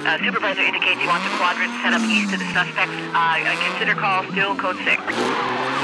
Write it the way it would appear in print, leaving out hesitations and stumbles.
Supervisor indicates he wants a quadrant set up east of the suspects. Consider call still code 6.